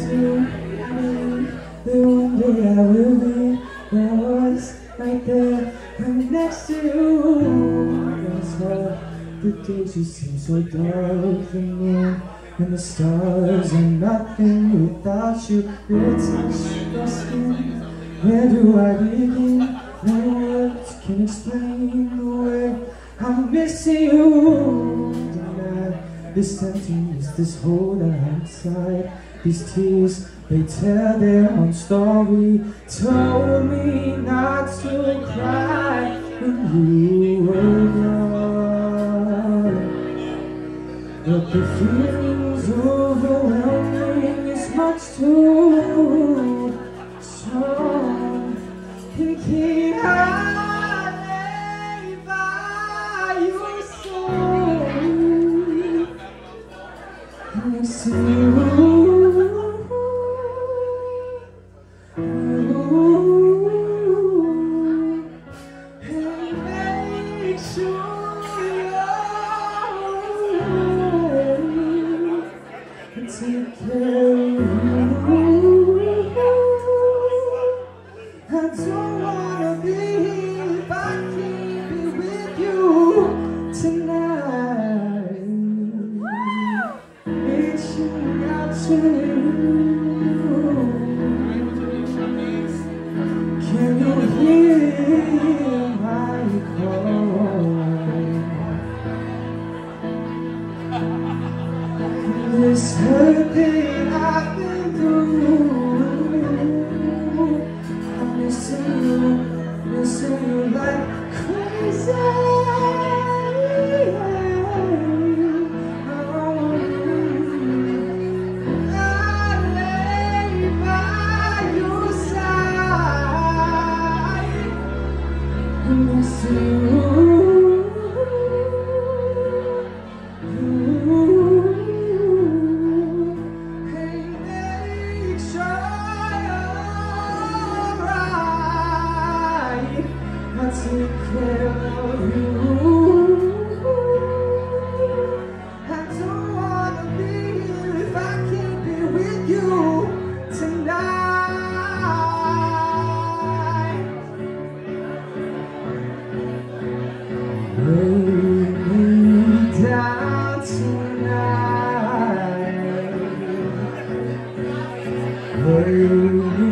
to believe that one day I will be where I was, right there, right next to you. That's why the days just seem so dark, the moon and the stars are nothing without you. Your touch, your skin, where do I begin? No words can explain the way I'm missing you. Deny this emptiness, this hole that I'm inside. These tears, they tell their own story. Told me not to cry when you were gone. But the feeling's overwhelming, it's much too strong. Thinking I lay by your side, I see you. Take care of you. I don't wanna be here if I can't be with you tonight. Reaching out to you. Can you hear my call? This hurt that I've been through, I'm missing you like crazy. I lay by your side, I miss you. I take care of you. I don't wanna be here if I can't be with you tonight. Lay me down tonight. Lay me